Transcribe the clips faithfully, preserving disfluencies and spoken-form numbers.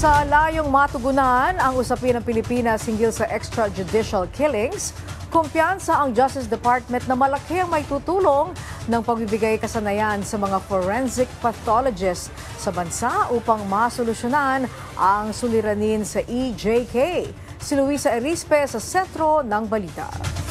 Sa layong matugunan ang usapin ng Pilipinas hinggil sa extrajudicial killings, kumpiyansa ang Justice Department na malaki ang may tutulong ng pagbibigay kasanayan sa mga forensic pathologists sa bansa upang masolusyonan ang suliranin sa E J K. Si Luisa Erispe sa sentro ng balita.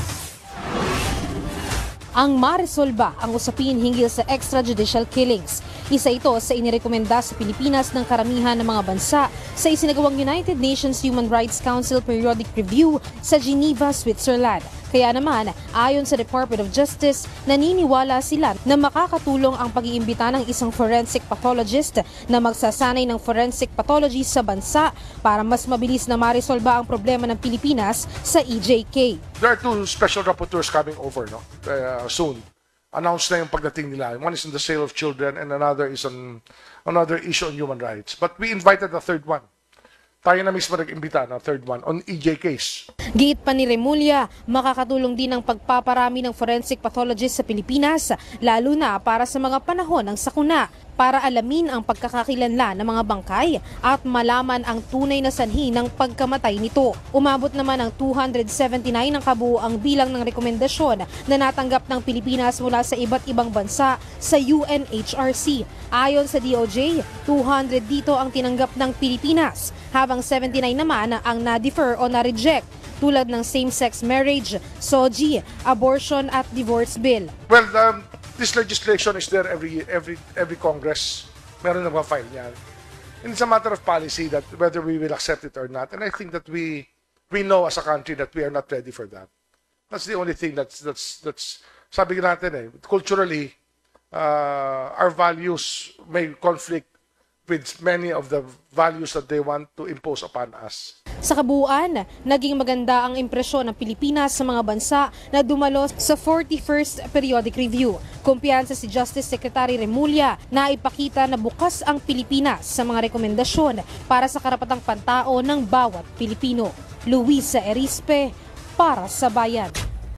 Ang maresolba ang usapin hinggil sa extrajudicial killings. Isa ito sa inirekomenda sa Pilipinas ng karamihan ng mga bansa sa isinagawang United Nations Human Rights Council Periodic Review sa Geneva, Switzerland. Kaya naman, ayon sa Department of Justice, naniniwala sila na makakatulong ang pag-iimbita ng isang forensic pathologist na magsasanay ng forensic pathology sa bansa para mas mabilis na maresolba ang problema ng Pilipinas sa E J K. There are two special rapporteurs coming over no? uh, soon. Announced na yung pagdating nila. One is on the sale of children and another is on another issue on human rights. But we invited a third one. Tayo na mismo nag-imbita na third one on E J case. Giit pa ni Remulla, makakatulong din ang pagpaparami ng forensic pathologist sa Pilipinas, lalo na para sa mga panahon ng sakuna, para alamin ang pagkakakilanlan ng mga bangkay at malaman ang tunay na sanhi ng pagkamatay nito. Umabot naman ang two hundred seventy-nine ang kabuuang bilang ng rekomendasyon na natanggap ng Pilipinas mula sa iba't ibang bansa sa U N H R C. Ayon sa D O J, two hundred dito ang tinanggap ng Pilipinas, habang seventy-nine naman ang na-defer o na-reject, tulad ng same-sex marriage, S O G I, abortion at divorce bill. Well, um, this legislation is there every every every Congress. Meron na file niyan. And it's a matter of policy that whether we will accept it or not. And I think that we we know as a country that we are not ready for that. That's the only thing that's that's that's sabi natin eh, culturally uh, our values may conflict with many of the values that they want to impose upon us. Sa kabuuan, naging maganda ang impresyon ng Pilipinas sa mga bansa na dumalo sa forty-first Periodic Review. Kumpiyansa si Justice Secretary Remulla na ipakita na bukas ang Pilipinas sa mga rekomendasyon para sa karapatang pantao ng bawat Pilipino. Luisa Erispe, para sa Bayan.